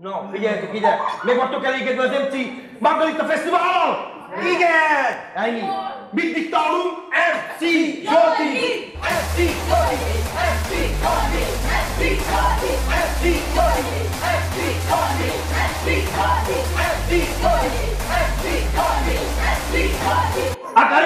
Na, figyeljetek ide! Meg vagytok elégedve az MC Margarita Fesztivál? Igen! Ennyi! Mit diktálunk? MC Zsolti! MC Zsolti! MC Zsolti! MC Zsolti! MC Zsolti! MC Zsolti! MC Zsolti! MC Zsolti! MC Zsolti! MC Zsolti!